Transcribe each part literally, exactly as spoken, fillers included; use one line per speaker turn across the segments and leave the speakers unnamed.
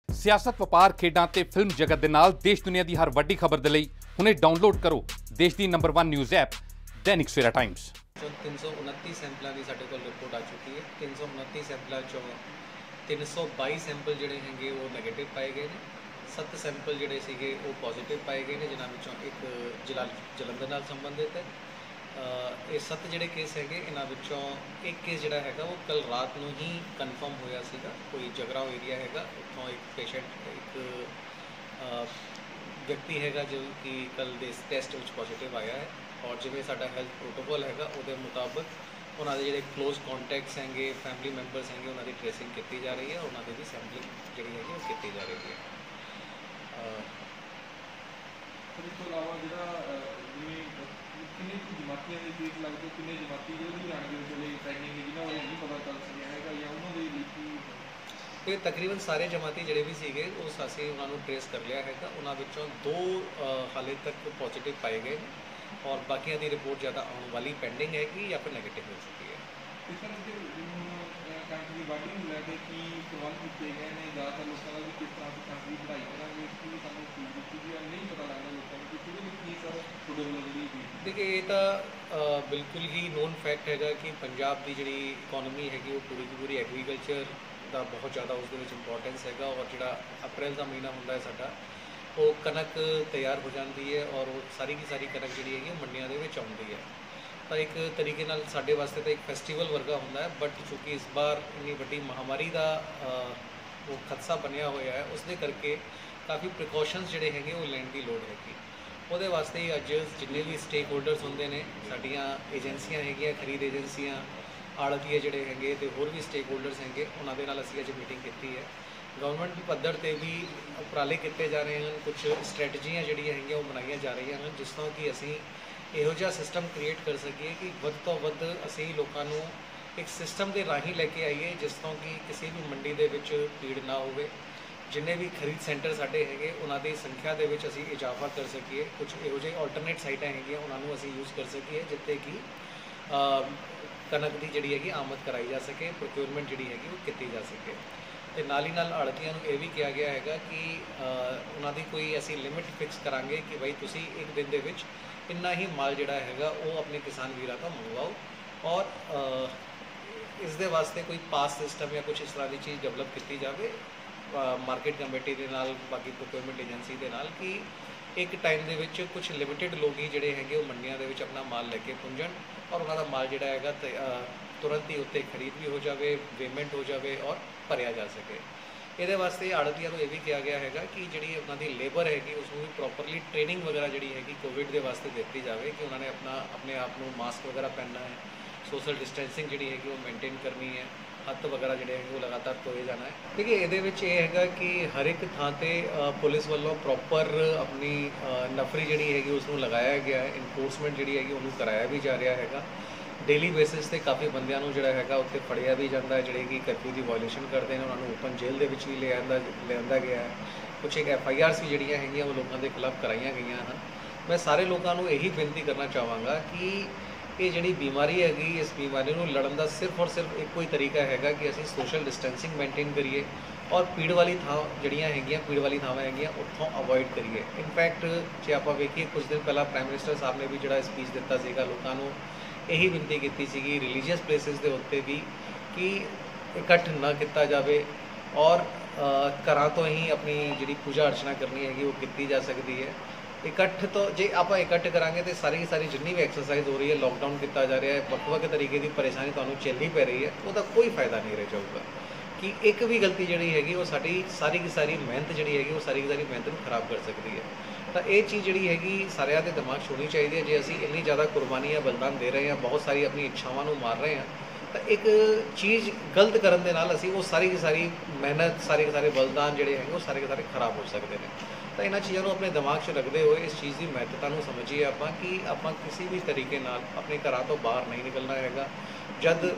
सियासत वपार खेडां ते फिल्म जगत दे नाल देश दुनिया की हर वड्डी खबर दे लई हुणे डाउनलोड करो देश की number one news app Dainik Savera times.
तीन सौ उनती सैंपलों की साढ़े को रिपोर्ट आ चुकी है। तीन सौ उनती सैंपलों चो तीन सौ बई सैंपल जोड़े हैं वो नैगेटिव पाए गए हैं। सत्त सैंपल जोड़े से वो पॉजिटिव पाए गए हैं, जिन्होंने एक जिला जलंधर नाल संबंधित है। ये सत्त जोड़े केस है इन्हों एक केस जोड़ा है वो कल रात को ही कन्फर्म होया सीगा। कोई जगराव एरिया है उत्थों एक पेशेंट एक व्यक्ति है जो कि कल दे टेस्ट में पॉजिटिव आया है। और जिमें साडा हेल्थ प्रोटोकॉल है वो मुताबिक उन्होंने जोड़े क्लोज कॉन्टैक्ट्स हैं, फैमिली मैंबर्स हैं, उन्होंने ट्रेसिंग की जा रही है। उन्होंने भी सैंपलिंग जी है वो की जा रही है। ये तकरीबन सारे जमाती जोड़े भी सीगे उस असी उन्होंने ट्रेस कर लिया है। उन्होंने दो हाले तक पॉजिटिव पाए गए और बाकियों की रिपोर्ट ज़्यादा आने वाली पेंडिंग हैगी या फिर नैगेटिव हो चुकी है। देखिए ये तो बिल्कुल ही नोन फैक्ट है कि पंजाब की जी इकोनॉमी हैगी वो पूरी की पूरी एग्रीकल्चर का बहुत ज़्यादा उस इंपॉर्टेंस है। और जो अप्रैल का महीना होंगे साडा वो कनक तैयार हो जाती है और वो सारी की सारी कनक जी है मंडियों के आती है। तो एक तरीके नाल साडे वास्ते तो एक फेस्टिवल वर्गा होंदा है। बट चूँकि इस बार इन्नी वड्डी महामारी का वो खदसा बनया होया है उसके करके काफ़ी प्रिकॉशनस जोड़े हैं वो लैण की लोड़ हैगी। वो वास्ते ही अज जिन्ने भी स्टेक होल्डर्स होंगे ने साडियां एजेंसियां हैगियां, खरीद एजेंसियां, आड़तीए जोड़े हैं तो होर भी स्टेक होल्डर्स हैं उन्होंने नाल असीं अज मीटिंग की है। गवर्नमेंट पद्धर से भी उपराले किए जा रहे हैं, कुछ स्ट्रैटजियाँ जोड़ियाँ हैं वो बनाई जा रही हैं जिस तरह कि असी इहो जिहा सिस्टम क्रिएट कर सकीए कि वध तो वध असी लोगों को एक सिस्टम के राही लैके आईए जिस तरह कि किसी भी मंडी के विच भीड़ ना हो। जिन्ने भी खरीद सेंटर साढ़े हैं उन्होंने संख्या के विच असी इजाफा कर सकीए। कुछ इहो जिहे ऑल्टरनेट साइटां हैं उन्होंने असी यूज़ कर सकीए जिते कि कनक की जी है आमद कराई जा सके, प्रोक्योरमेंट जी है वो की जा सके। तो नाल ही नाल आड़तियां नूं यह भी कहा गया है कि उन्होंने कोई असी लिमिट फिक्स करांगे कि भाई तुसी एक दिन दे विच इन्ना ही माल जोड़ा है वो अपने किसान वीरां तो मंगवाओ और इस दे वास्ते कोई पास सिस्टम या कुछ इस तरह की चीज़ डेवलप की जाए मार्केट कमेटी के नाल, बाकी प्रोक्योरमेंट एजेंसी के नाल कि एक टाइम दे विच कुछ लिमिटेड लोग ही जोड़े हैं वो मंडियां दे विच अपना माल लैके पुंजन और उन्होंने माल जोड़ा है तुरंत ही उत्ते खरीद भी हो जाए, पेमेंट हो जाए और भरिया जा सके। ये वास्ते आड़तियों को यह भी कहा गया है कि जी उन्होंने लेबर हैगी उसमें भी प्रॉपरली ट्रेनिंग वगैरह जी हैगी कोविड के वास्ते दी जाए कि उन्होंने अपना अपने आप को मास्क वगैरह पहनना है, सोशल डिस्टेंसिंग जी हैगी वो मेनटेन करनी है, हथ वगैरह जोड़े हैं वो लगातार धोए जाना है। देखिए ये है कि हर एक थां ते पुलिस वालों प्रॉपर अपनी नफरी जी हैगी उसमें लगाया गया है, इनफोर्समेंट जी हैगी उन्होंने कराया भी जा रहा है। डेली बेसिस से काफ़ी बंदियां नूं जिहड़ा हैगा उत्थे फड़िया भी जाता है जिहड़े कि कर्फ्यू की वायलेशन करते हैं, उन्होंने ओपन जेल के भी ले आंदा लिया गया है। कुछ एक एफ आई आर सी जिहड़ियां हैगियां वो लोगों के खिलाफ कराइया गई हैं। मैं सारे लोगों को यही बेनती करना चाहवागा कि ये जी बीमारी हैगी इस बीमारी को लड़न का सिर्फ और सिर्फ एक कोई तरीका है कि असी सोशल डिस्टेंसिंग मेनटेन करिए और भीड़ वाली थां जड़ियाँ हैं भीड़ वाली थावां हैं उत्थों अवॉइड करिए। इनफैक्ट जे आप वेखिए कुछ दिन पहला प्राइम मिनिस्टर साहब ने भी जो स्पीच दिता सीगा लोगों को यही विनती की सी रिलीजियस प्लेसिस के उत्ते भी कि इकट्ठ ना किया जाए और घरां तो ही अपनी जी पूजा अर्चना करनी है वो की जा सकती है। इकट्ठ तो जे आप इकट्ठ करांगे तो सारी की सारी जिन्नी भी एक्सरसाइज हो रही है, लॉकडाउन किया जा रहा है, वक्-वक् तरीके की परेशानी तुहानूं झेलनी पै रही है, उसका कोई फायदा नहीं रह जाऊगा कि एक भी गलती जी हैगी वो साड़ी सारी की सारी मेहनत जी हैगी वो सारी की सारी मेहनत को खराब कर सकती है। तो ये चीज़ जी हैगी सारिਆਂ ਦੇ दिमाग होनी चाहिए। जे असी इन्नी ज़्यादा कुर्बानियाँ बलिदान दे रहे हैं, बहुत सारी अपनी इच्छावां नूं मार रहे हैं, तो एक चीज़ गलत करन दे नाल असी वो सारी की सारी मेहनत सारे के सारे बलिदान जोड़े हैं वो सारे के सारे खराब हो सकते हैं। तो इन्होंने चीज़ों को अपने दिमाग च रखते हुए इस चीज़ की महत्ता को समझिए आप कि आप किसी भी तरीके नाल अपने घरों तो बाहर नहीं निकलना है। जब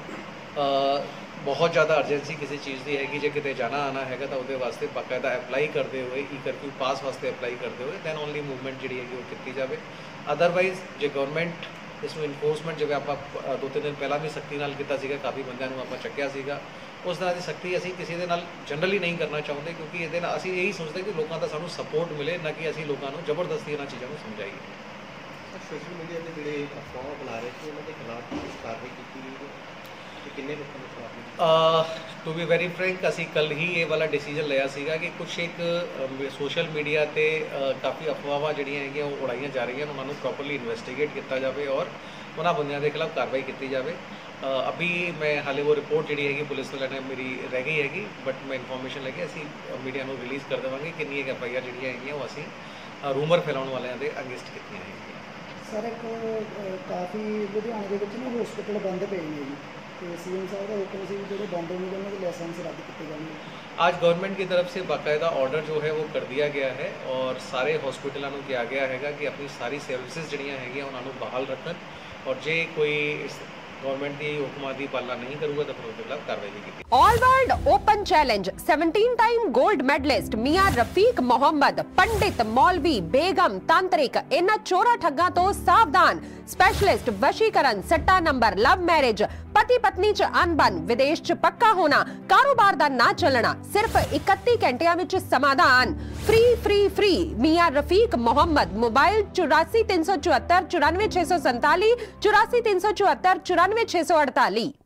बहुत ज़्यादा अर्जेंसी किसी चीज़ की हैगी जे किते जाना आना है तो वो वास्ते बाकायदा अप्लाई करते हुए ई कर्फ्यू पास वास्ते अप्लाई करते हुए दैन ओनली मूवमेंट जी है वो की जाए। अदरवाइज जो गवर्नमेंट इसमें इनफोर्समेंट जिवें आप दो तीन दिन पहला भी सख्ती नाल कीता सीगा, काफ़ी बंदियां नूं आपां चक्किया सीगा ਉਸ ਤਰ੍ਹਾਂ ਦੀ ਸਖਤੀ ਅਸੀਂ ਕਿਸੇ ਦੇ ਨਾਲ ਜਨਰਲੀ ਨਹੀਂ ਕਰਨਾ ਚਾਹੁੰਦੇ, ਕਿਉਂਕਿ ਇਹਦੇ ਨਾਲ ਅਸੀਂ ਇਹੀ ਸੋਚਦੇ ਕਿ ਲੋਕਾਂ ਦਾ ਸਾਨੂੰ ਸਪੋਰਟ ਮਿਲੇ, ਨਾ ਕਿ ਅਸੀਂ ਲੋਕਾਂ ਨੂੰ ਜ਼ਬਰਦਸਤੀ ਇਹਨਾਂ ਚੀਜ਼ਾਂ ਨੂੰ ਸਮਝਾਈਏ।
ਸੋਸ਼ਲ ਮੀਡੀਆ ਤੇ ਜਿਹੜੇ ਅਫਵਾਹ ਬਣਾ ਰਹੇ ਸੀ ਉਹਨਾਂ ਦੇ ਖਿਲਾਫ ਕੁਝ ਕਾਰਵਾਈ ਕੀਤੀ ਗਈ ਹੈ ਤੇ ਕਿੰਨੇ ਲੋਕਾਂ ਦੇ ਖਿਲਾਫ?
ਟੂ ਬੀ ਵੈਰੀ ਫਰੈਂਕ, ਅਸੀਂ ਕੱਲ ਹੀ ਇਹ ਵਾਲਾ ਡਿਸੀਜਨ ਲਿਆ ਸੀਗਾ ਕਿ ਕੁਛ ਇੱਕ ਸੋਸ਼ਲ ਮੀਡੀਆ ਤੇ ਕਾਫੀ ਅਫਵਾਹਾਂ ਜਿਹੜੀਆਂ ਹੈਗੀਆਂ ਉਹ ਉਡਾਈਆਂ ਜਾ ਰਹੀਆਂ, ਉਹਨਾਂ ਨੂੰ ਪ੍ਰੋਪਰਲੀ ਇਨਵੈਸਟੀਗੇਟ ਕੀਤਾ ਜਾਵੇ ਔਰ ਉਹਨਾਂ ਬੰਦਿਆਂ ਦੇ ਖਿਲਾਫ ਕਾਰਵਾਈ ਕੀਤੀ ਜਾਵੇ। ਅਭੀ ਮੈਂ ਹਾਲੇ ਉਹ ਰਿਪੋਰਟ ਜਿਹੜੀ ਹੈਗੀ ਪੁਲਿਸ ਵਾਲਿਆਂ ਨੇ ਮੇਰੀ ਰਹਿ ਗਈ ਹੈਗੀ, ਬਟ ਮੈਂ ਇਨਫੋਰਮੇਸ਼ਨ ਲੈ ਕੇ ਅਸੀਂ ਮੀਡੀਆ ਨੂੰ ਰਿਲੀਜ਼ ਕਰ ਦੇਵਾਂਗੇ ਕਿੰਨੀ ਇੱਕ ਐਫ ਆਈ ਆਰ ਜਿਹੜੀਆਂ ਹੈਗੀਆਂ ਉਹ ਅਸੀਂ ਰੂਮਰ ਫੈਲਾਉਣ ਵਾਲਿਆਂ ਦੇ ਅਗੇਂਸਟ ਕੀਤੀਆਂ ਹੈਗੀਆਂ।
ਸਰ ਇੱਕ ਕਾਫੀ ਲੁਧਿਆਣੇ ਦੇ ਵਿੱਚ ਨਾ ਹਸਪੀਟਲ ਬੰਦ ਪਏ ਨੇ ਜੀ, ਤੇ ਸੀਐਮ ਸਾਹਿਬ ਦਾ ਹੁਕਮ ਸੀ ਜਿਹੜੇ ਬੰਦ ਹੋਣਗੇ ਉਹਨਾਂ ਦੇ ਲਾਇਸੈਂਸ ਰੱਦ ਕੀਤੇ ਜਾਣਗੇ।
आज गवर्नमेंट की तरफ से बाकायदा ऑर्डर जो है वो कर दिया गया है और सारे हॉस्पिटलों को किया गया है कि अपनी सारी सर्विसेज जड़ियाँ हैं उन्होंने बहाल रखन, और जे कोई गवर्नमेंट की हुक्मां की पालना नहीं करूँगा तो फिर उसके खिलाफ कार्रवाई भी की।
ऑल वर्ल्ड ओपन चैलेंज सत्रह टाइम गोल्ड मेडलिस्ट मियां रफीक मोहम्मद, पंडित मौलवी बेगम तांत्रिक, इन्हां चोरा ठग्गां तो सावधान। स्पेशलिस्ट वशीकरण, सट्टा नंबर, लव मैरिज, पति पत्नी च अनबन, विदेश च पक्का होना, कारोबार दा ना चलना, सिर्फ इकत्ती घंटिया विच समाधान। फ्री फ्री फ्री मियां रफीक मोहम्मद। मोबाइल चौरासी तीन सौ चौहत्तर चौरानवे छे सौ संताली, चौरासी तीन सौ चौहत्तर चौरानवे छे सौ अड़ताली।